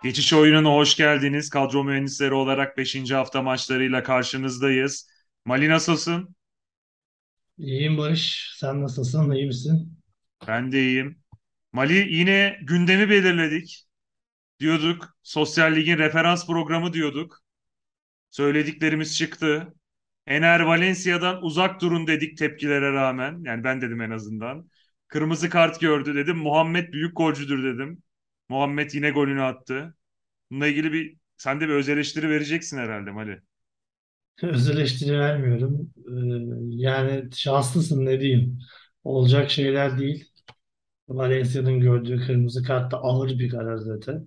Geçiş oyununa hoş geldiniz. Kadro mühendisleri olarak beşinci hafta maçlarıyla karşınızdayız. Mali nasılsın? İyiyim Barış. Sen nasılsın? İyi misin? Ben de iyiyim. Mali yine gündemi belirledik. Diyorduk, Sosyal Lig'in referans programı diyorduk. Söylediklerimiz çıktı. Ener Valencia'dan uzak durun dedik tepkilere rağmen. Yani ben dedim en azından. Kırmızı kart gördü dedim. Muhammed büyük golcüdür dedim. Muhammed yine golünü attı. Bununla ilgili sen de bir öz eleştiri vereceksin herhalde Mali. Öz eleştiri vermiyorum. Yani şanslısın ne diyeyim. Olacak şeyler değil. Valencia'nın gördüğü kırmızı kart da ağır bir karar zaten.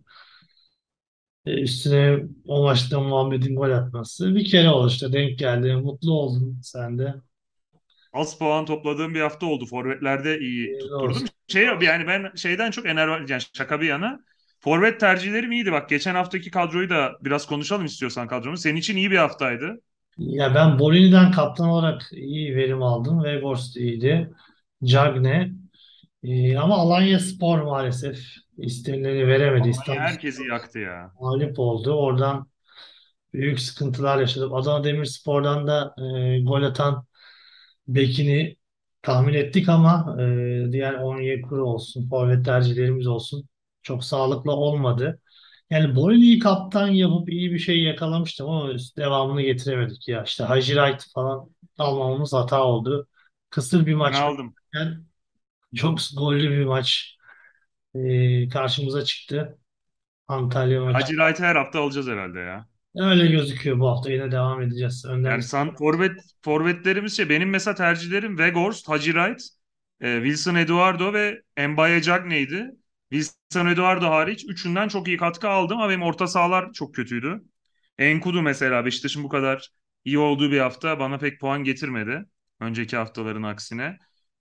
Üstüne o maçta Muhammed'in gol atması. Bir kere oldu işte denk geldi. Mutlu oldun sen de. Az puan topladığım bir hafta oldu. Forvetlerde iyi Hayırlı tutturdum. olsun. Yani ben şeyden çok yani şaka bir yana. Forvet tercihlerim iyiydi. Bak geçen haftaki kadroyu da biraz konuşalım istiyorsan kadromu. Senin için iyi bir haftaydı. Ya ben Bolini'den kaptan olarak iyi verim aldım. Weghorst iyiydi. Cagne. Ama Alanyaspor maalesef istenileni veremedi. Alanya İstanbul herkesi yaktı ya. mağlup oldu. Oradan büyük sıkıntılar yaşadım. Adana Demirspor'dan da gol atan bekini tahmin ettik ama diğer Onyekuru olsun, forvet tercihlerimiz olsun çok sağlıklı olmadı. Yani Borini'yi kaptan yapıp iyi bir şey yakalamıştım ama devamını getiremedik ya. İşte Hacı Wright falan almamamız hata oldu. Kısır bir Ben maç aldım. beklerken çok gollü bir maç karşımıza çıktı. Antalya maçı. Hacı Wright'ı her hafta alacağız herhalde ya. Öyle gözüküyor bu hafta. Yine devam edeceğiz. Önden Yani forvetlerimiz benim mesela tercihlerim Weghorst, Hacı Wright, Wilson Eduardo ve Mbaye Cagney'di. Wilson Eduardo hariç üçünden çok iyi katkı aldım ama benim orta sahalar çok kötüydü. Enkudu mesela Beşiktaş'ın bu kadar iyi olduğu bir hafta bana pek puan getirmedi. Önceki haftaların aksine.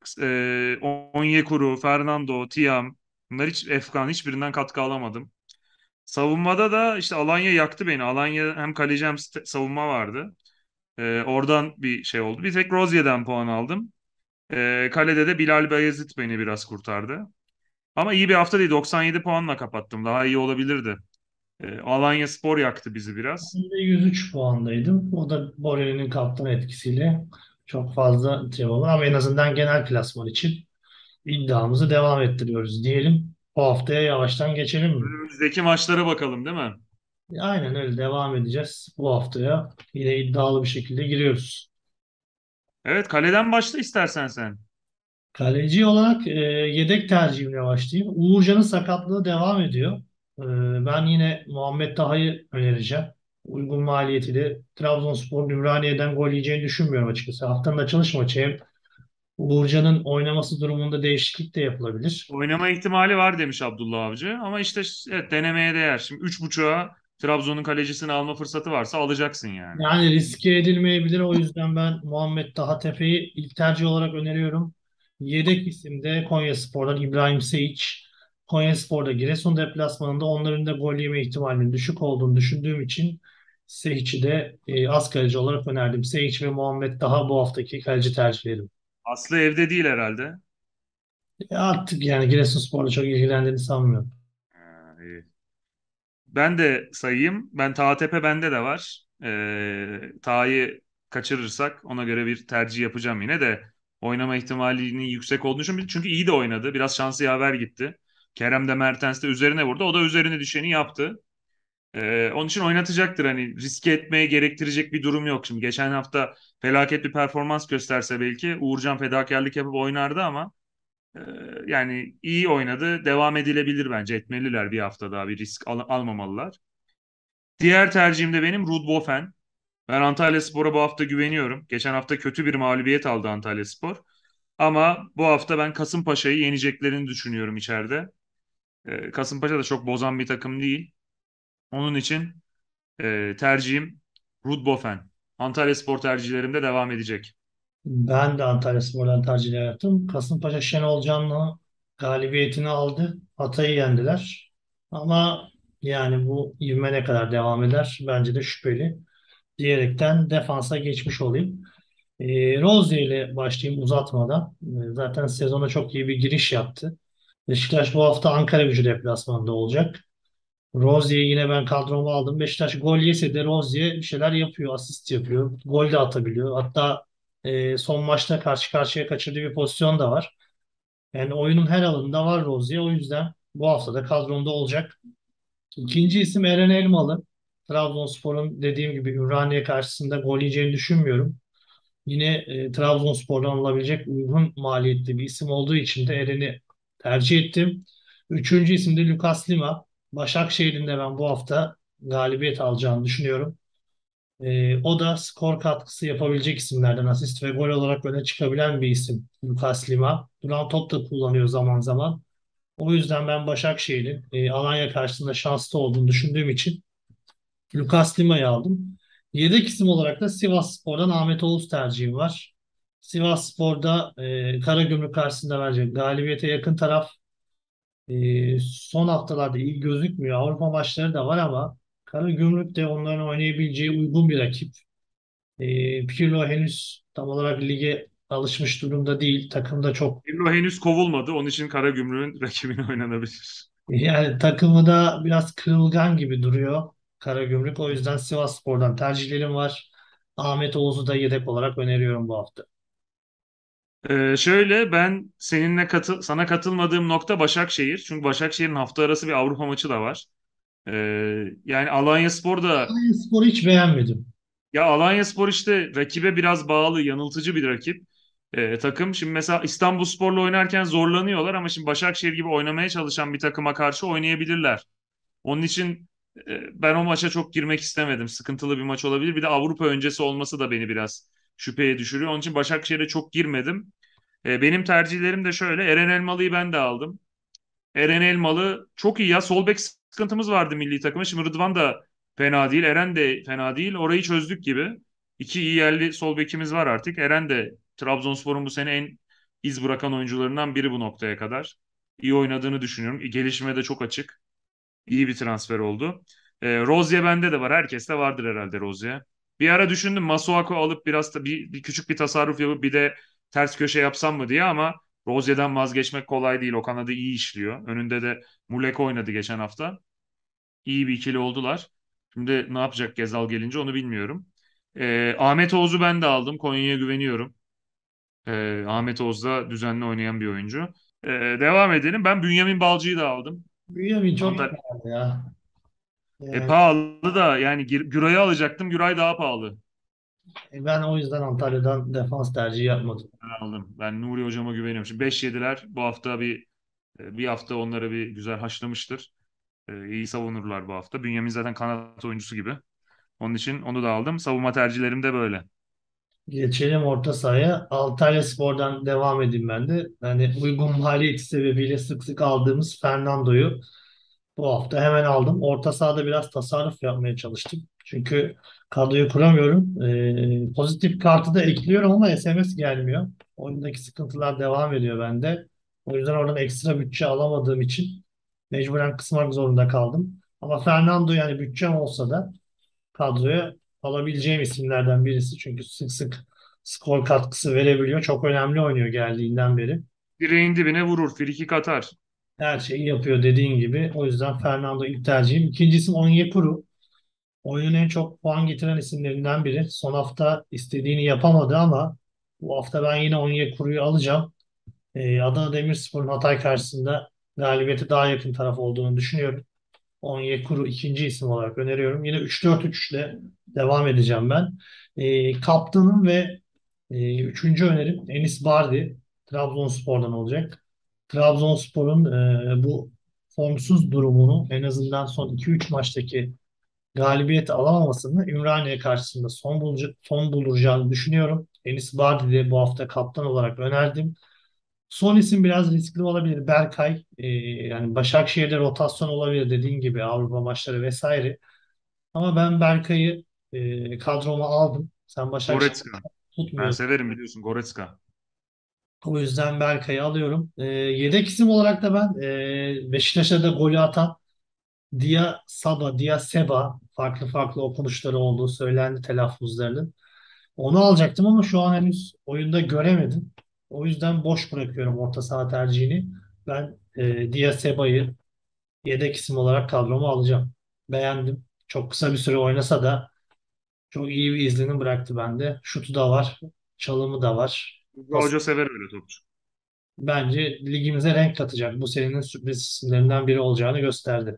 Onyekuru, Fernando, Tiam bunlar hiç Efkan hiçbirinden katkı alamadım. Savunmada da işte Alanya yaktı beni. Alanya hem kaleci hem savunma vardı. Oradan bir şey oldu. Bir tek Rozier'den puan aldım. Kalede de Bilal Bayezid beni biraz kurtardı. Ama iyi bir hafta değil. 97 puanla kapattım. Daha iyi olabilirdi. Alanya Spor yaktı bizi biraz. Ben de 103 puandaydım. O da Borelli'nin kaptan etkisiyle çok fazla şey oldu. Ama en azından genel klasman için iddiamızı devam ettiriyoruz diyelim. Bu haftaya yavaştan geçelim mi? Önümüzdeki maçlara bakalım değil mi? Aynen öyle devam edeceğiz. Bu haftaya yine iddialı bir şekilde giriyoruz. Evet, kaleden başla istersen sen. Kaleci olarak yedek tercihimle başlayayım. Uğurcan'ın sakatlığı devam ediyor. Ben yine Muhammed Taha'yı önereceğim. Uygun maliyetiyle Trabzonspor Ümraniye'den gol yiyeceğini düşünmüyorum açıkçası. Haftanın açılış maçı hem Uğurcan'ın oynaması durumunda değişiklik de yapılabilir. Oynama ihtimali var demiş Abdullah Avcı. Ama işte evet, denemeye değer. Şimdi 3.5'a Trabzon'un kalecisini alma fırsatı varsa alacaksın yani. Yani riske edilmeyebilir. O yüzden ben Muhammed Taha Tepe'yi ilk tercih olarak öneriyorum. Yedek isimde Konyaspor'dan İbrahim Seyic. Konyaspor'da Giresun deplasmanında onların da gol yeme ihtimalinin düşük olduğunu düşündüğüm için Seyic'i de az kaleci olarak önerdim. Seyic ve Muhammed Taha bu haftaki kaleci tercihlerim. Aslı evde değil herhalde. Artık yani Giresunspor'la çok ilgilendiğini sanmıyorum. Ha, iyi. Ben de sayayım. Tahtepe bende de var. Taha'yı kaçırırsak ona göre bir tercih yapacağım yine de oynama ihtimalinin yüksek olduğunu düşünüyorum. Çünkü iyi de oynadı. Biraz şansı yaver gitti. Kerem de Mertens de üzerine vurdu. O da üzerine düşeni yaptı. Onun için oynatacaktır. Hani riske etmeye gerektirecek bir durum yok. Şimdi geçen hafta felaket bir performans gösterse belki Uğurcan fedakarlık yapıp oynardı ama e, yani iyi oynadı. Devam edilebilir bence. Etmeliler bir hafta daha bir risk almamalılar. Diğer tercihim de benim Ruud Boffen. Ben Antalyaspor'a bu hafta güveniyorum. Geçen hafta kötü bir mağlubiyet aldı Antalyaspor. Ama bu hafta ben Kasımpaşa'yı yeneceklerini düşünüyorum içeride. Kasımpaşa da çok bozan bir takım değil. Onun için tercihim Ruud Boffen. Antalyaspor tercihlerim de devam edecek. Ben de Antalyaspor'dan tercih yaptım. Kasımpaşa Şenol Can'la galibiyetini aldı. Hatay'ı yendiler. Ama yani bu ivme ne kadar devam eder? Bence de şüpheli. Diyerekten defansa geçmiş olayım. Rozier ile başlayayım uzatmadan. Zaten sezona çok iyi bir giriş yaptı. Beşiktaş bu hafta Ankara Gücü deplasmanında olacak. Rozier yine ben kadroma aldım. Beşiktaş gol yese de Rozier bir şeyler yapıyor. Asist yapıyor. Gol de atabiliyor. Hatta son maçta karşı karşıya kaçırdığı bir pozisyon da var. Yani oyunun her alanında var Rozier. O yüzden bu hafta da kadromda olacak. İkinci isim Eren Elmalı. Trabzonspor'un dediğim gibi Ümraniye karşısında gol yiyeceğini düşünmüyorum. Yine Trabzonspor'dan alabilecek uygun maliyetli bir isim olduğu için de Eren'i tercih ettim. Üçüncü isim de Lucas Lima. Başakşehir'in de ben bu hafta galibiyet alacağını düşünüyorum. O da skor katkısı yapabilecek isimlerden, asist ve gol olarak öne çıkabilen bir isim Lucas Lima. Duran top da kullanıyor zaman zaman. O yüzden ben Başakşehir'in Alanya karşısında şanslı olduğunu düşündüğüm için Lucas Lima'yı aldım. Yedek isim olarak da Sivasspor'dan Ahmet Oğuz tercihim var. Sivasspor'da Karagümrük karşısında bence galibiyete yakın taraf. Son haftalarda iyi gözükmüyor. Avrupa maçları da var ama Karagümrük de onların oynayabileceği uygun bir rakip. Pirlo henüz tam olarak lige alışmış durumda değil. Takımda çok Pirlo henüz kovulmadı. Onun için Karagümrük'ün rakibini oynanabilir. yani takımı da biraz kırılgan gibi duruyor Karagümrük. O yüzden Sivasspor'dan tercihlerim var. Ahmet Oğuz'u da yedek olarak öneriyorum bu hafta. Şöyle ben sana katılmadığım nokta Başakşehir. Çünkü Başakşehir'in hafta arası bir Avrupa maçı da var. Yani Alanyaspor da Spor'u hiç beğenmedim. ya Alanyaspor işte rakibe biraz bağlı, yanıltıcı bir rakip. Takım. Şimdi mesela İstanbulspor'la oynarken zorlanıyorlar ama şimdi Başakşehir gibi oynamaya çalışan bir takıma karşı oynayabilirler. Onun için ben o maça çok girmek istemedim. Sıkıntılı bir maç olabilir. Bir de Avrupa öncesi olması da beni biraz şüpheye düşürüyor. Onun için Başakşehir'e çok girmedim. Benim tercihlerim de şöyle. Eren Elmalı'yı ben de aldım. Eren Elmalı çok iyi ya. Sol bek sıkıntımız vardı milli takımda. Şimdi Rıdvan da fena değil. Eren de fena değil. Orayı çözdük gibi. İki iyi yerli sol bekimiz var artık. Eren de Trabzonspor'un bu sene en iz bırakan oyuncularından biri bu noktaya kadar. İyi oynadığını düşünüyorum. Gelişime de çok açık. İyi bir transfer oldu. Rozier bende de var. Herkeste vardır herhalde Rozier. Bir ara düşündüm Masuako alıp biraz da bir küçük bir tasarruf yapıp bir de ters köşe yapsam mı diye ama Rozier'den vazgeçmek kolay değil. O kanadı iyi işliyor. Önünde de Mulek oynadı geçen hafta. İyi bir ikili oldular. Şimdi ne yapacak Gezal gelince onu bilmiyorum. Ahmet Oğuz'u ben de aldım. Konya'ya güveniyorum. Ahmet Oğuz da düzenli oynayan bir oyuncu. Devam edelim. Ben Bünyamin Balcı'yı da aldım. Bünyamin çok Antalya. pahalı ya. Yani Pahalı da yani Güray'ı alacaktım. Güray daha pahalı. ben o yüzden Antalya'dan defans tercihi yapmadım. Ben aldım. Ben Nuri hocama güveniyorum. Şimdi 5 yediler. Bu hafta bir hafta onları bir güzel haşlamıştır. İyi savunurlar bu hafta. Bünyamin zaten kanat oyuncusu gibi. Onun için onu da aldım. Savunma tercihlerim de böyle. Geçelim orta sahaya. Antalyaspor'dan devam edeyim ben de. Yani uygun maliyeti sebebiyle sık sık aldığımız Fernando'yu bu hafta hemen aldım. Orta sahada biraz tasarruf yapmaya çalıştım. Çünkü kadroyu kuramıyorum. Pozitif kartı da ekliyorum ama SMS gelmiyor. Oyundaki sıkıntılar devam ediyor bende. O yüzden oradan ekstra bütçe alamadığım için mecburen kısmak zorunda kaldım. Ama Fernando yani bütçem olsa da kadroya alabileceğim isimlerden birisi. Çünkü sık sık skor katkısı verebiliyor. Çok önemli oynuyor geldiğinden beri. Direğin dibine vurur. Frikik atar. Her şeyi yapıyor dediğin gibi. O yüzden Fernando ilk tercihim. İkinci isim Onyekuru. Oyunun en çok puan getiren isimlerinden biri. Son hafta istediğini yapamadı ama bu hafta ben yine Onyekuru'yu alacağım. Adana Demirspor'un Hatay karşısında galibiyete daha yakın taraf olduğunu düşünüyorum. Onyekuru ikinci isim olarak öneriyorum. Yine 3-4-3 ile devam edeceğim ben. Kaptanım ve üçüncü önerim Enis Bardi. Trabzonspor'dan olacak. Trabzonspor'un bu formsuz durumunu en azından son 2-3 maçtaki galibiyeti alamamasını Ümraniye karşısında son bulacağını düşünüyorum. Enis Bardi de bu hafta kaptan olarak önerdim. Son isim biraz riskli olabilir. Berkay, yani Başakşehir'de rotasyon olabilir dediğin gibi Avrupa maçları vesaire. Ama ben Berkay'ı kadroma aldım. Sen Başakşehir Goretzka. Ben tutmuyorsun. severim biliyorsun Goretzka. O yüzden Berkay'ı alıyorum. Yedek isim olarak da ben Beşiktaş'a da golü atan Dia Saba, Dia Seba farklı farklı okunuşları olduğu söylendi telaffuzlarının. Onu alacaktım ama şu an henüz oyunda göremedim. O yüzden boş bırakıyorum orta saha tercihini. Ben Dia Seba'yı yedek isim olarak kadroma alacağım. Beğendim. Çok kısa bir süre oynasa da çok iyi bir izlenim bıraktı bende. Şutu da var, çalımı da var. Burak Pas, Hoca sever öyle topçu. bence ligimize renk katacak. Bu senenin sürpriz isimlerinden biri olacağını gösterdi.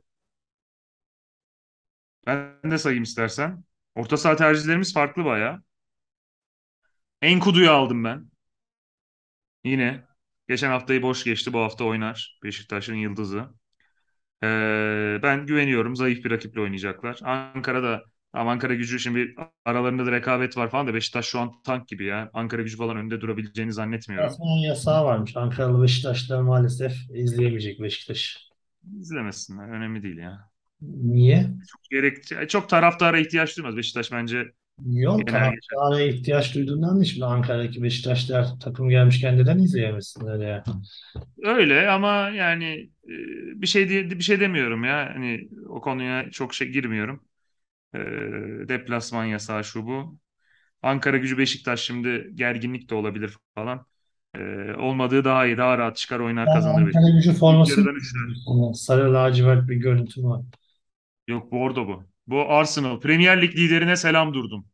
Ben de sayayım istersen. Orta saha tercihlerimiz farklı bayağı. Enkudu'yu aldım ben. Yine. Geçen haftayı boş geçti. Bu hafta oynar. Beşiktaş'ın yıldızı. Ben güveniyorum. Zayıf bir rakiple oynayacaklar. Ankara'da ama Ankara Gücü şimdi aralarında da rekabet var falan da Beşiktaş şu an tank gibi ya. Ankara Gücü falan önde durabileceğini zannetmiyorum. Transfer yasağı varmış. Ankaralı Beşiktaşlar maalesef izleyemeyecek Beşiktaş. İzlemesinler. Önemli değil ya. Niye? Çok taraftara ihtiyaç duymaz. Beşiktaş bence Yol yener geçer. taraftara ihtiyaç duyduğundan değil. Şimdi Ankara'daki Beşiktaşlar takım gelmişken neden izleyemesinler ya? Öyle ama yani bir şey demiyorum ya. Hani o konuya çok şey girmiyorum. E, Deplasman yasağı şu bu. Ankara Gücü Beşiktaş şimdi gerginlik de olabilir falan. Olmadığı daha iyi. Daha rahat çıkar oynar Ben kazanır Ankara Beşiktaş. Gücü İlk forması mı yarıdan üçler. giyiyorsun? Sarı lacivert bir görüntü var. Yok bordo bu. Bu Arsenal. Premier Lig liderine selam durdum.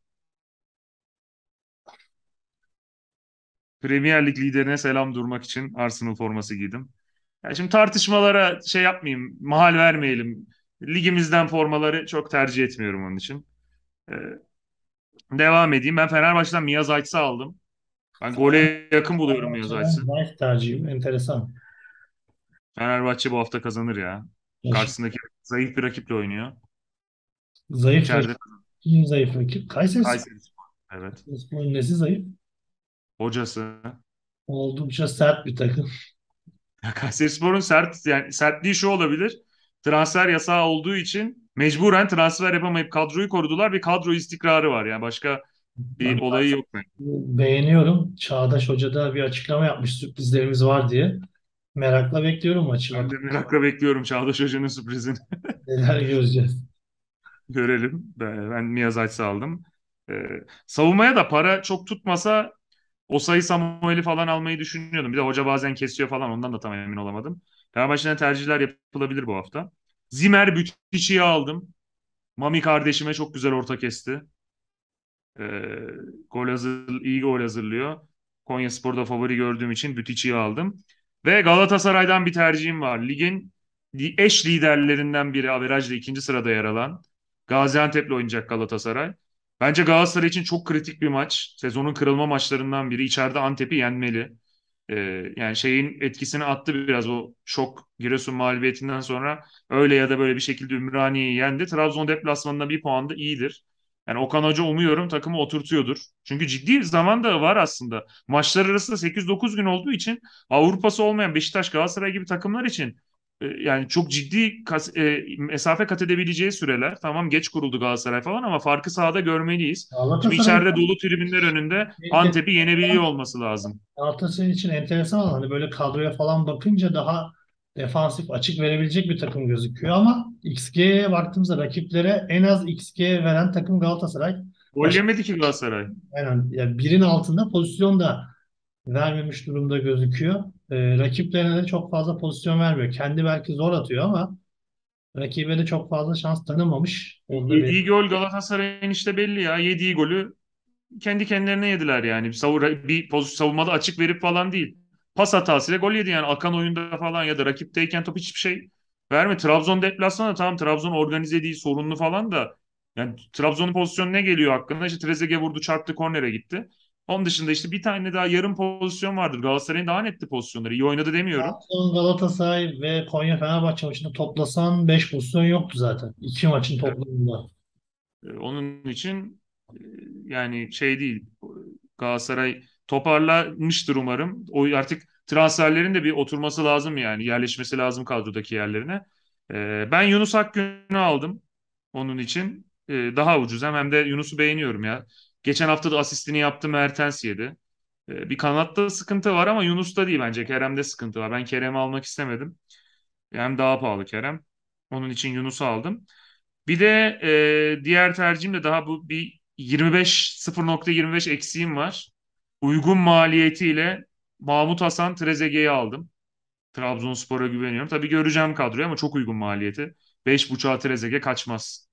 Premier Lig liderine selam durmak için Arsenal forması giydim. Ya şimdi tartışmalara şey yapmayayım, mahal vermeyelim. Ligimizden formaları çok tercih etmiyorum onun için. Ee, Devam edeyim. Ben Fenerbahçe'den Mia Zayt'sı aldım. Ben gole yakın buluyorum Mia Fenerbahçe'den Zayt'sı. Zayt tercihim. Enteresan. Fenerbahçe bu hafta kazanır ya. Yaş- Karşısındaki zayıf bir rakiple oynuyor. Zayıf İçeride rakip. Kim zayıf rakip? Kayseri Spor. Kayserispor. Evet. Spor'un nesi zayıf? Hocası. Oldukça sert bir takım. Ya Kayserispor'un yani sertliği şu olabilir. Transfer yasağı olduğu için mecburen transfer yapamayıp kadroyu korudular. Bir kadro istikrarı var. Yani başka bir Ben olayı yok mu? beğeniyorum. Çağdaş Hoca da bir açıklama yapmış sürprizlerimiz var diye. Merakla bekliyorum maçı. Ben Bak de merakla bekliyorum Çağdaş Hoca'nın sürprizini. neler göreceğiz. Görelim. Ben Miyazaki aldım. Savunmaya da para çok tutmasa Osayi Samuel'i falan almayı düşünüyordum. Bir de hoca bazen kesiyor falan ondan da tam emin olamadım. Fenerbahçe'den tercihler yapılabilir bu hafta. Zimmer Bütici'yi aldım. Mami kardeşime çok güzel orta kesti. Ee, iyi gol hazırlıyor. Konyaspor'da favori gördüğüm için Bütici'yi aldım. Ve Galatasaray'dan bir tercihim var. Ligin eş liderlerinden biri averajla ikinci sırada yer alan Gaziantep'le oynayacak Galatasaray. Bence Galatasaray için çok kritik bir maç. Sezonun kırılma maçlarından biri. İçeride Antep'i yenmeli. Yani şeyin etkisini attı biraz o şok Giresun mağlubiyetinden sonra öyle ya da böyle bir şekilde Ümraniye'yi yendi. Trabzon deplasmanında bir puan da iyidir. Yani Okan Hoca umuyorum takımı oturtuyordur. Çünkü ciddi zaman da var aslında. Maçlar arasında 8-9 gün olduğu için Avrupa'sı olmayan Beşiktaş, Galatasaray gibi takımlar için yani çok ciddi mesafe kat edebileceği süreler. Tamam geç kuruldu Galatasaray falan ama farkı sahada görmeliyiz. Şimdi Galatasaray içeride dolu tribünler önünde Antep'i yenebiliyor olması lazım. Galatasaray için enteresan olan hani böyle kadroya falan bakınca daha defansif açık verebilecek bir takım gözüküyor ama XG'ye baktığımızda rakiplere en az XG veren takım Galatasaray. Gol Baş, yemedi ki Galatasaray. yani birin altında pozisyon da vermemiş durumda gözüküyor. Rakiplerine de çok fazla pozisyon vermiyor. Kendi belki zor atıyor ama rakibe de çok fazla şans tanımamış. Onda bir Yediği gol Galatasaray'ın işte belli ya. Yediği golü kendi kendilerine yediler yani. Bir pozisyon savunmada açık verip falan değil. Pas hatasıyla gol yedi yani. Akan oyunda falan ya da rakipteyken top hiçbir şey verme. Trabzon deplasmanı tamam Trabzon organize değil sorunlu falan da yani Trabzon'un pozisyonu ne geliyor hakkında? İşte Trezeguet vurdu çarptı kornere gitti. Onun dışında işte bir tane daha yarım pozisyon vardır. Galatasaray'ın daha netli pozisyonları. İyi oynadı demiyorum. Trabzon, Galatasaray ve Konya Fenerbahçe maçında toplasan 5 pozisyon yoktu zaten. İki maçın toplamında. Onun için yani şey değil. Galatasaray toparlamıştır umarım. O artık transferlerin de bir oturması lazım yani. Yerleşmesi lazım kadrodaki yerlerine. Ben Yunus Akgün'ü aldım. Onun için daha ucuz. Hem de Yunus'u beğeniyorum ya. Geçen hafta da asistini yaptı Mertens yedi. Bir kanatta sıkıntı var ama Yunus'ta değil bence. Kerem'de sıkıntı var. Ben Kerem'i almak istemedim. Hem daha pahalı Kerem. Onun için Yunus'u aldım. Bir de diğer tercihim de daha bu bir 0.25 eksiğim var. Uygun maliyetiyle Mahmut Hasan Trezeguet'i aldım. Trabzonspor'a güveniyorum. Tabii göreceğim kadroyu ama çok uygun maliyeti. 5.5'a Trezeguet kaçmaz.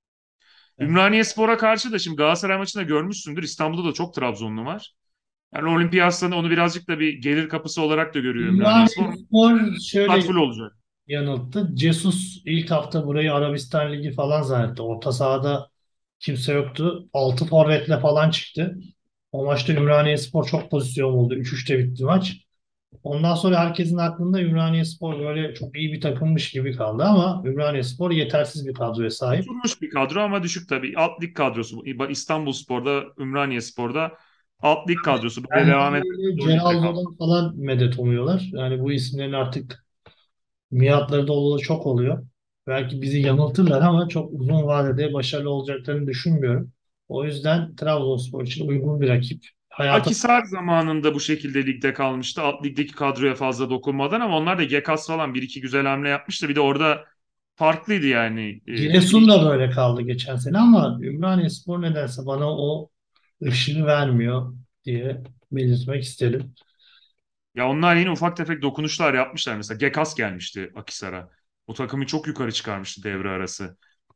Yani Ümraniyespor'a karşı da şimdi Galatasaray maçında görmüşsündür. İstanbul'da da çok Trabzonlu var. Yani Olimpiyat'ta onu birazcık da bir gelir kapısı olarak da görüyor Ümraniyeспor. Ümraniyespor Stat şöyle full olacak. yanılttı. Jesus ilk hafta burayı Arabistan Ligi falan zannetti. Orta sahada kimse yoktu. 6 forvetle falan çıktı. O maçta Ümraniyespor çok pozisyon oldu. 3-3'te bitti maç. Ondan sonra herkesin aklında Ümraniyespor böyle çok iyi bir takımmış gibi kaldı ama Ümraniyespor yetersiz bir kadroya sahip. Oturmuş bir kadro ama düşük tabii. Alt lig kadrosu. İstanbulspor'da, Ümraniyespor'da alt lig kadrosu. Böyle Yani devam ederse böyle zor ligde kalmak. Geraldo'dan falan medet umuyorlar. Yani bu isimlerin artık miadları da olalı çok oluyor. Belki bizi yanıltırlar ama çok uzun vadede başarılı olacaklarını düşünmüyorum. O yüzden Trabzonspor için uygun bir rakip. Hayata Akhisar zamanında bu şekilde ligde kalmıştı. Alt ligdeki kadroya fazla dokunmadan ama onlar da Gekas falan bir iki güzel hamle yapmıştı. Bir de orada farklıydı yani. Giresun da böyle kaldı geçen sene ama Ümraniyespor nedense bana o ışığı vermiyor diye belirtmek isterim. Ya onlar yine ufak tefek dokunuşlar yapmışlar. Mesela Gekas gelmişti Akhisar'a. O takımı çok yukarı çıkarmıştı devre arası.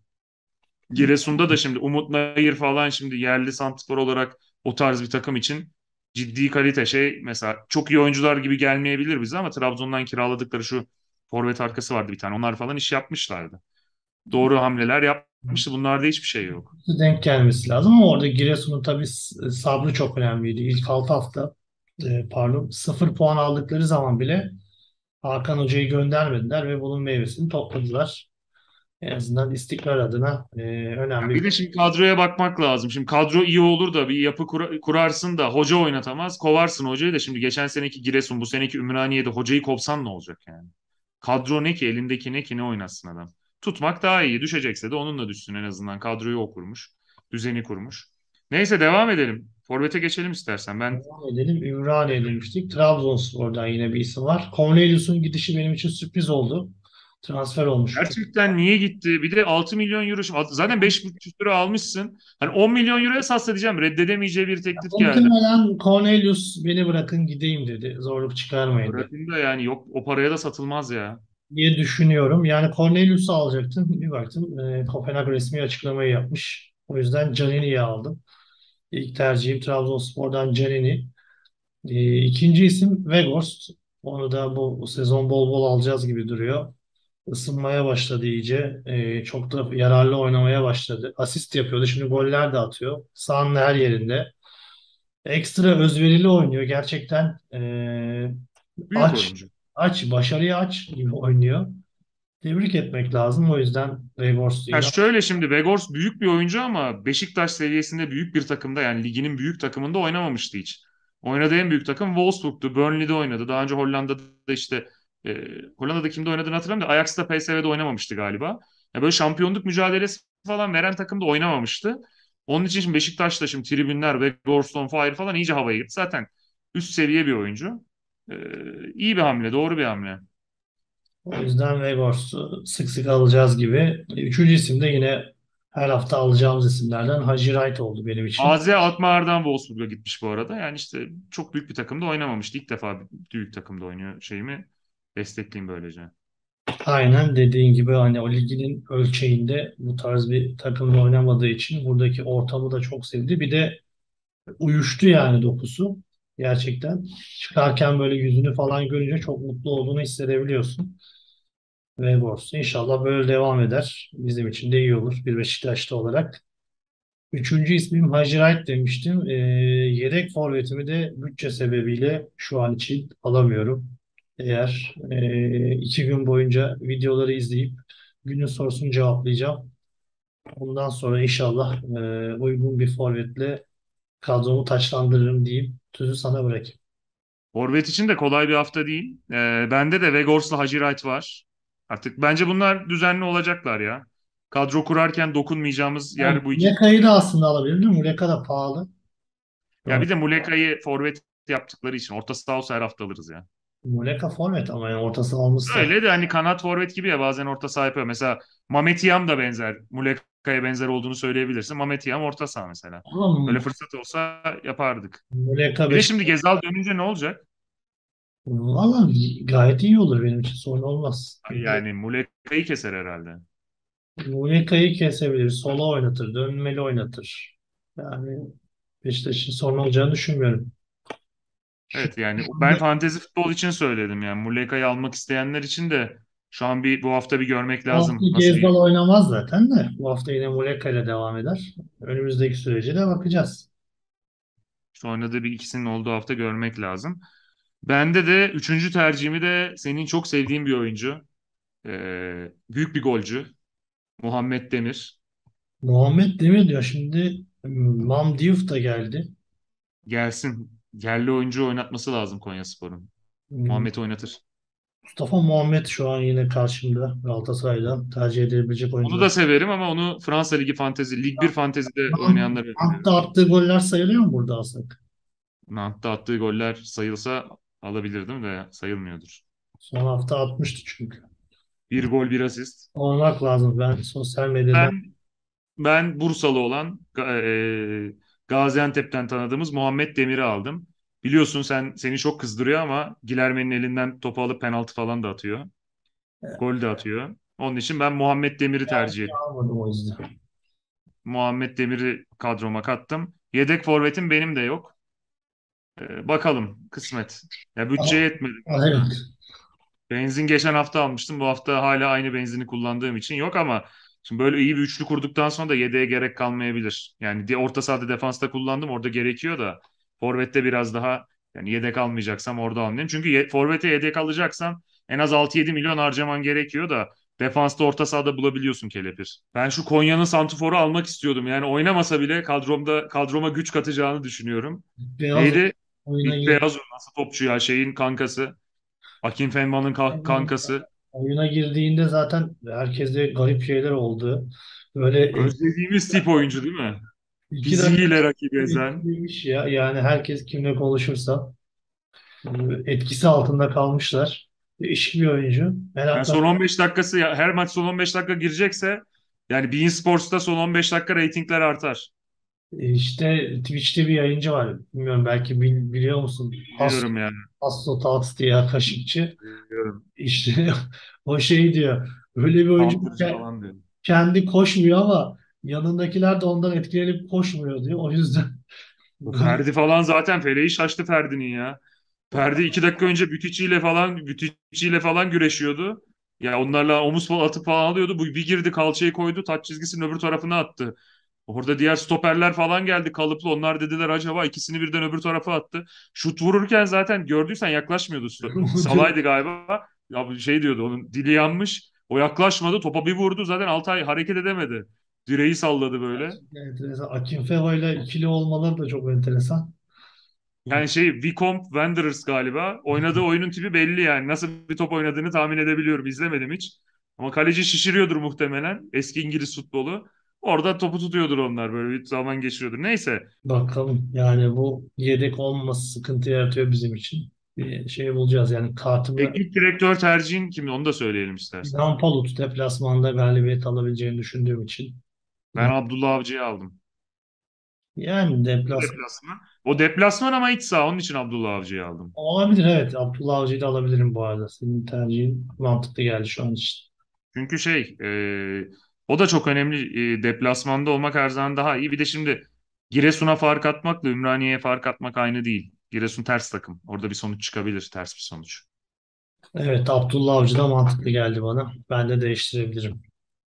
Giresun'da da şimdi Umut Nayır falan şimdi yerli santrfor olarak o tarz bir takım için ciddi kalite şey. Mesela çok iyi oyuncular gibi gelmeyebilir bize ama Trabzon'dan kiraladıkları şu forvet arkası vardı bir tane. Onlar falan iş yapmışlardı. Doğru hamleler yapmıştı. Bunlarda hiçbir şey yok. Denk gelmesi lazım ama orada Giresun'un tabii sabrı çok önemliydi. İlk 6 hafta pardon 0 puan aldıkları zaman bile Hakan Hoca'yı göndermediler ve bunun meyvesini topladılar. En azından istikrar adına Ya önemli. bir de şimdi kadroya bakmak lazım. Şimdi kadro iyi olur da bir yapı kurarsın da hoca oynatamaz. Kovarsın hocayı da şimdi geçen seneki Giresun bu seneki Ümraniye'de hocayı kovsan ne olacak yani? Kadro ne ki elindeki ne ki ne oynatsın adam? Tutmak daha iyi. Düşecekse de onunla düşsün en azından. Kadroyu o kurmuş. Düzeni kurmuş. Neyse devam edelim. Forvet'e geçelim istersen. Ben Devam edelim. Ümraniye demiştik. Trabzonspor'dan yine bir isim var. Cornelius'un gidişi benim için sürpriz oldu. Transfer olmuş. gerçekten niye gitti? Bir de 6 milyon euro. Zaten 5,5 lira almışsın. Hani 10 milyon euroya satsa diyeceğim. Reddedemeyeceği bir teklif geldi. Muhtemelen Cornelius beni bırakın gideyim dedi. Zorluk çıkarmayın dedi Bırakın da yani yok o paraya da satılmaz ya. diye düşünüyorum. Yani Cornelius'u alacaktım. Bir baktım Kopenhag resmi açıklamayı yapmış. O yüzden Canini'yi aldım. İlk tercihim Trabzonspor'dan Canini. İkinci isim Weghorst. Onu da bu sezon bol bol alacağız gibi duruyor. Isınmaya başladı iyice. Çok da yararlı oynamaya başladı. Asist yapıyordu. Şimdi goller de atıyor. Sahanın her yerinde. Ekstra özverili oynuyor. Gerçekten Büyük aç, oyuncu. başarıya aç gibi oynuyor. Tebrik etmek lazım. O yüzden Weghorst'u Ya yine şöyle şimdi Weghorst büyük bir oyuncu ama Beşiktaş seviyesinde büyük bir takımda yani liginin büyük takımında oynamamıştı hiç. Oynadığı en büyük takım Wolfsburg'tu. Burnley'de oynadı. Daha önce Hollanda'da işte Hollanda'da kimde oynadığını hatırlamıyorum da Ajax'ta PSV'de oynamamıştı galiba. Ya böyle şampiyonluk mücadelesi falan veren takımda oynamamıştı. Onun için şimdi Beşiktaş'ta şimdi tribünler Weghorst on fire falan iyice havaya gitti. Zaten üst seviye bir oyuncu. E, iyi bir hamle, doğru bir hamle. o yüzden Weghorst'u sık sık alacağız gibi. Üçüncü isim de yine her hafta alacağımız isimlerden Hacı Wright oldu benim için. AZ Alkmaar'dan Wolfsburg'a gitmiş bu arada. Yani işte çok büyük bir takımda oynamamıştı. İlk defa bir büyük takımda oynuyor şeyimi. Destekleyeyim böylece. Aynen dediğin gibi hani o liginin ölçeğinde bu tarz bir takımda oynamadığı için buradaki ortamı da çok sevdi. Bir de uyuştu yani dokusu. Gerçekten çıkarken böyle yüzünü falan görünce çok mutlu olduğunu hissedebiliyorsun. Ve Borsa inşallah böyle devam eder. Bizim için de iyi olur bir Beşiktaşlı olarak. Üçüncü ismim Hacı Wright demiştim. Yedek forvetimi de bütçe sebebiyle şu an için alamıyorum. Eğer 2 gün boyunca videoları izleyip günün sorusunu cevaplayacağım. Ondan sonra inşallah uygun bir forvetle kadromu taçlandırırım diyeyim. Sözü sana bırakayım. Forvet için de kolay bir hafta değil. Bende de Vegors'la Hacı Wright var. Artık bence bunlar düzenli olacaklar ya. Kadro kurarken dokunmayacağımız Yani yer bu iki. Muleka'yı da aslında alabilirdim. Muleka da pahalı. Ya Doğru. bir de Muleka'yı forvet yaptıkları için orta saha olsa her hafta alırız ya. Muleka forvet ama yani ortası almışsa. Öyle de hani kanat forvet gibi ya bazen orta saha yapıyor. Mesela Mamet Yam da benzer. Muleka'ya benzer olduğunu söyleyebilirsin. Mamet Yam orta saha mesela. Ama Böyle fırsat olsa yapardık. Muleka Bir de şimdi Gezal dönünce ne olacak? Valla gayet iyi olur benim için, sorun olmaz. Yani Muleka'yı keser herhalde. Muleka'yı kesebilir, sola oynatır, dönmeli oynatır. Yani Beşiktaş'ın sorun olacağını düşünmüyorum. Şu Evet yani anda ben fantezi futbol için söyledim yani. Muleka'yı almak isteyenler için de şu an bu hafta bir görmek bu hafta lazım. Nasıl bir Gezdal oynamaz zaten de. Bu hafta yine Muleka ile devam eder. Önümüzdeki sürece de bakacağız. oynadığı bir ikisinin olduğu hafta görmek lazım. Bende de üçüncü tercihimi de senin çok sevdiğin bir oyuncu. Büyük bir golcü. Muhammed Demir. Muhammed Demir diyor şimdi, Mam Diouf da geldi. Gelsin. Yerli oyuncu oynatması lazım Konyaspor'un. Hmm, Muhammed oynatır. Mustafa Muhammed şu an yine karşımda, Galatasaray'dan tercih edilebilecek Onu oyuncular. da severim ama onu Fransa Ligi fantezi, Lig 1 fantezide oynayanlara öneriyorum. Ant'ta attığı goller sayılıyor mu burada alsak? Nant'ta attığı goller sayılsa alabilirdim de sayılmıyordur. Son hafta atmıştı çünkü. Bir gol, bir asist. Olmak lazım. Ben sosyal medyadan Ben Bursalı olan Gaziantep'ten tanıdığımız Muhammed Demir'i aldım. Biliyorsun seni çok kızdırıyor ama Gilerme'nin elinden topu alıp penaltı falan da atıyor. Gol de atıyor. Onun için ben Muhammed Demir'i tercih ettim. almadım o yüzden. Muhammed Demir'i kadroma kattım. Yedek forvetim benim de yok. Bakalım kısmet. Ya bütçe Ama, yetmedi galiba. evet. Benzin geçen hafta almıştım. Bu hafta hala aynı benzini kullandığım için yok ama şimdi böyle iyi bir üçlü kurduktan sonra da yedeğe gerek kalmayabilir. Yani orta sahada defansta kullandım. Orada gerekiyor da forvette biraz daha yani yedek almayacaksam orada almayayım. Çünkü forvete yedek alacaksam en az 6-7 milyon harcaman gerekiyor da defansta orta sahada bulabiliyorsun kelepir. Ben şu Konya'nın santrforu almak istiyordum. Yani oynamasa bile kadroma güç katacağını düşünüyorum. Beyaz Neydi? oyuna İlk girdi. beyaz nasıl topçu ya şeyin kankası. Akinfenva'nın kankası. Oyuna girdiğinde zaten herkeste garip şeyler oldu. Böyle Özlediğimiz tip oyuncu değil mi? 2 dakika Fiziğiyle rakibi ezen. etkiliymiş ya. Yani herkes kimle konuşursa etkisi altında kalmışlar. Değişik bir oyuncu. Yani son 15 dakikası her maç son 15 dakika girecekse yani beIN Sports'ta son 15 dakika reytingler artar. İşte Twitch'te bir yayıncı var. Bilmiyorum, belki biliyor musun? Biliyorum yani. Hasso Talks diye, Kaşıkçı. Biliyorum. İşte o şey diyor. Öyle bir oyuncu ki Counter'cı falan diyor. kendi koşmuyor ama yanındakiler de ondan etkilenip koşmuyor diyor. O yüzden Bu garip. Ferdi falan zaten feleği şaştı Ferdi'nin ya. Ferdi 2 dakika önce Bütücü'yle falan güreşiyordu. Ya onlarla omuz falan atıp falan alıyordu. Bu bir girdi kalçayı koydu. Taç çizgisinin öbür tarafına attı. Orada diğer stoperler falan geldi kalıplı. Onlar dediler acaba ikisini birden öbür tarafa attı. Şut vururken zaten gördüysen yaklaşmıyordu. Salah'ydı galiba. Ya bu şey diyordu onun dili yanmış. O yaklaşmadı. Topa bir vurdu. Zaten Altay hareket edemedi. Direği salladı böyle. Enteresan. Akinfenva ile ikili olmaları da çok enteresan. Yani Wycombe Wanderers galiba. Oynadığı oyunun tipi belli yani. Nasıl bir top oynadığını tahmin edebiliyorum. İzlemedim hiç. Ama kaleci şişiriyordur muhtemelen. Eski İngiliz futbolu. Orada topu tutuyordur onlar. Böyle bir zaman geçiriyordur. Neyse. Bakalım, yani bu yedek olması sıkıntı yaratıyor bizim için. Bir şey bulacağız yani, kartımı. Teknik direktör tercihin kimdi? Onu da söyleyelim istersen. İlhan Palut deplasmanda galibiyet alabileceğini düşündüğüm için. Ben Abdullah Avcı'yı aldım. Yani O deplasman. O deplasman ama iç saha. Onun için Abdullah Avcı'yı aldım. olabilir, evet. Abdullah Avcı'yı da alabilirim bu arada. Senin tercihin mantıklı geldi şu an için. Çünkü o da çok önemli. Deplasmanda olmak her zaman daha iyi. Bir de şimdi Giresun'a fark atmakla Ümraniye'ye fark atmak aynı değil. Giresun ters takım. Orada bir sonuç çıkabilir. Ters bir sonuç. Evet, Abdullah Avcı da mantıklı geldi bana. Ben de değiştirebilirim.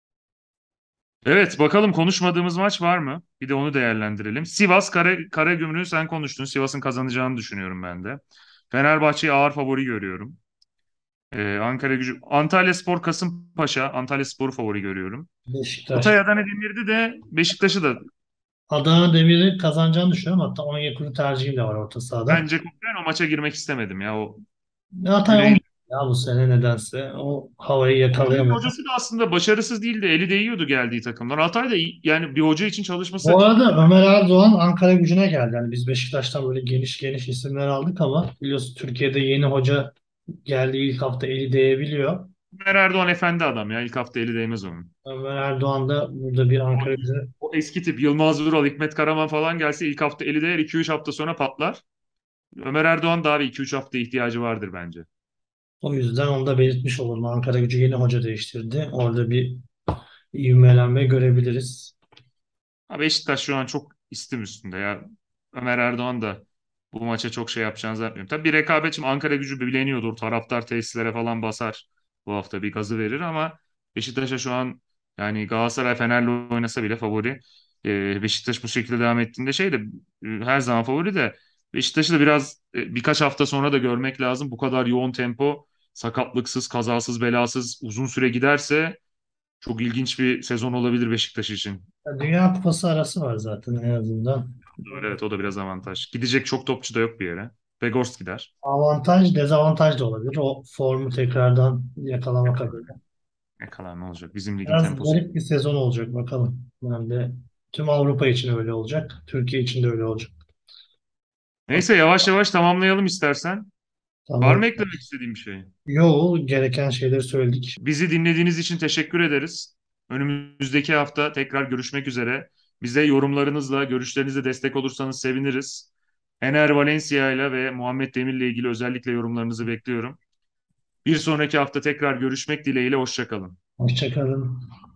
Evet bakalım konuşmadığımız maç var mı? Bir de onu değerlendirelim. Sivas Karagümrük'ü sen konuştun. Sivas'ın kazanacağını düşünüyorum ben de. Fenerbahçe'yi ağır favori görüyorum. Antalya Antalyaspor Kasımpaşa Antalyaspor'u favori görüyorum. Beşiktaş. Hatay Adana Demir'de de Beşiktaş'ı da Adana Demir'i kazanacağını düşünüyorum. Hatta Onyekuru tercihim de var orta sahada. bence ben o maça girmek istemedim ya. O Hatay Güney olmadı ya bu sene nedense. O havayı Güney'in yakalayamadı. hocası da aslında başarısız değildi. Eli değiyordu geldiği takımlar. Hatay da yani bir hoca için Bu çalışması arada Ömer Erdoğan Ankara Gücü'ne geldi. Yani biz Beşiktaş'tan böyle geniş geniş isimler aldık ama biliyorsun Türkiye'de yeni hoca geldiği ilk hafta eli değebiliyor. Ömer Erdoğan efendi adam ya. İlk hafta eli değmez onun. Ömer Erdoğan da burada bir O, Ankara Gücü'ne. o eski tip Yılmaz Vural, Hikmet Karaman falan gelse ilk hafta eli değer 2-3 hafta sonra patlar. Ömer Erdoğan daha bir 2-3 hafta ihtiyacı vardır bence. O yüzden onu da belirtmiş olurum. Ankaragücü yeni hoca değiştirdi. Orada bir ivmelenme görebiliriz. Ha, Beşiktaş şu an çok istim üstünde ya. Ömer Erdoğan da bu maça çok şey yapacağını zannetmiyorum. Tabii bir rekabet, şimdi Ankara Gücü bileniyordur. Taraftar tesislere falan basar. Bu hafta bir gazı verir ama Beşiktaş'a şu an, yani Galatasaray Fener'le oynasa bile favori. Beşiktaş bu şekilde devam ettiğinde şey de her zaman favori de Beşiktaş'ı da biraz birkaç hafta sonra da görmek lazım. Bu kadar yoğun tempo, sakatlıksız, kazasız, belasız uzun süre giderse çok ilginç bir sezon olabilir Beşiktaş için. Ya, Dünya Kupası arası var zaten en azından. Doğru, evet, o da biraz avantaj. Gidecek çok topçu da yok bir yere. Weghorst gider. Avantaj, dezavantaj da olabilir. O formu tekrardan yakalamak adına. Ne kadar ne olacak? Bizim ligin Biraz temposu. garip bir sezon olacak bakalım. Ben de tüm Avrupa için öyle olacak. Türkiye için de öyle olacak. Neyse, yavaş yavaş tamamlayalım istersen. Var Tamam. mı eklemek istediğim bir şey? Yo, gereken şeyleri söyledik. Bizi dinlediğiniz için teşekkür ederiz. Önümüzdeki hafta tekrar görüşmek üzere. Bize yorumlarınızla, görüşlerinizle destek olursanız seviniriz. Ener Valencia ile ve Muhammed Demir'le ilgili özellikle yorumlarınızı bekliyorum. Bir sonraki hafta tekrar görüşmek dileğiyle. Hoşça kalın. Hoşça kalın.